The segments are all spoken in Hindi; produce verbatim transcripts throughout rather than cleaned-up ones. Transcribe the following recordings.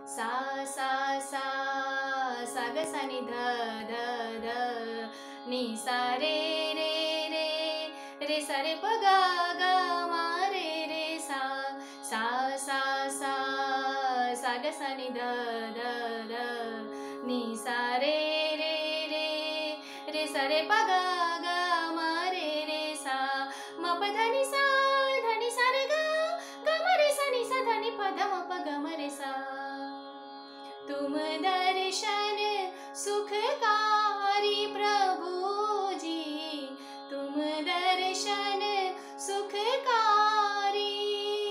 सा सा सा सा ग सा नि ध ध ध नि सा रे रे रे रे सा रे प ग ग म रे रे सा सा सा सा सा ग सा नि ध ध ध नि सा रे रे रे रे सा रे प ग ग म रे रे सा म प ध नि सा ध नि सा रे ग ग म रे सा नि सा ध नि प ध म प ग म रे सा। तुम दर्शन सुखकारी प्रभु जी, तुम दर्शन सुखकारी,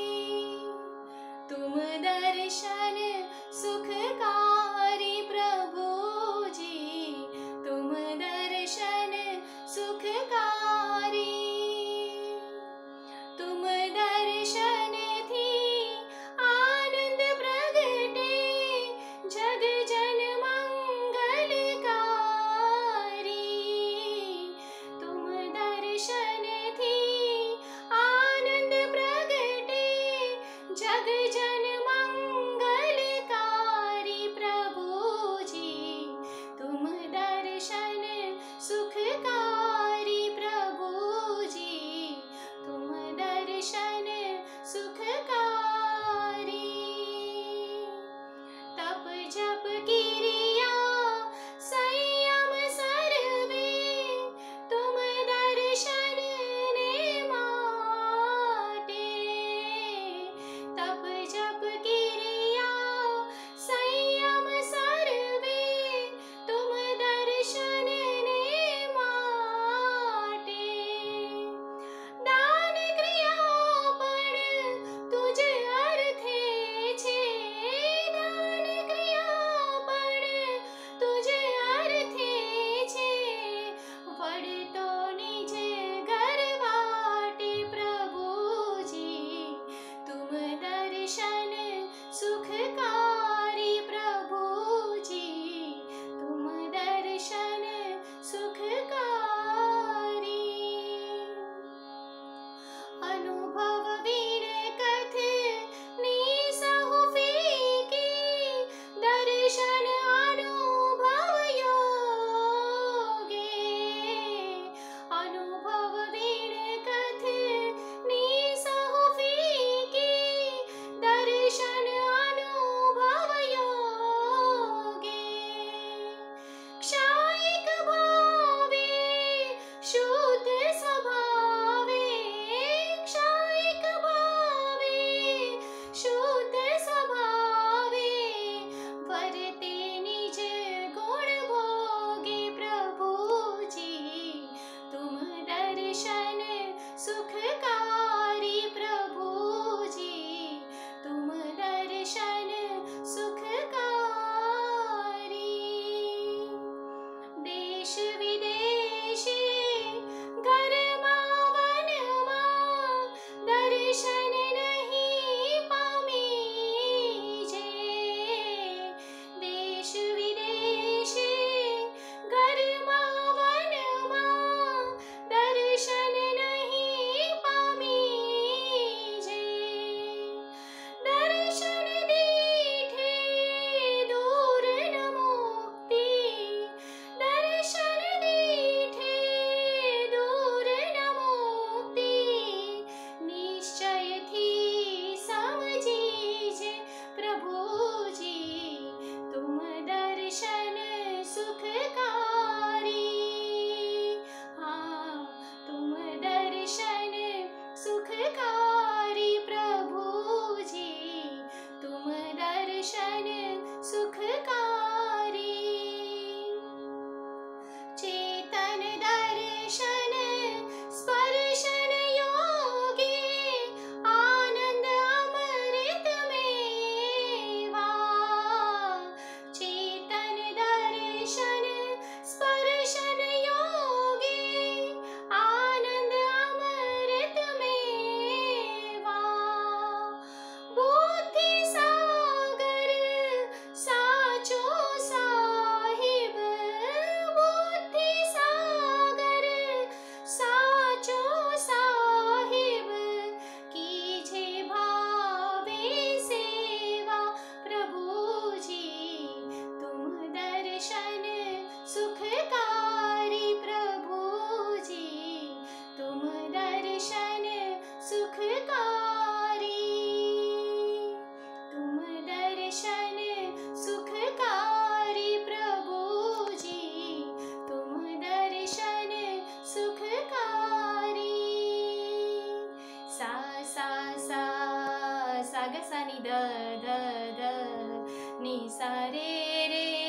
तुम दर्शन सुखकारी प्रभु जी, तुम दर्शन सुखकारी। तुम दर्शन थी आनंद प्रगटे जग जन मंगलकारी, तुम दर्शन थी आनंद प्रगटे जग जन मंगलकारी प्रभु जी, तुम दर्शन सुखकारी प्रभु जी, तुम दर्शन सुखकारी। तप जप किरिया संयम सर्वे तुम दर्शन ने माटे, तप जप सा सा सा ग सा नि ध ध ध नि सा रे रे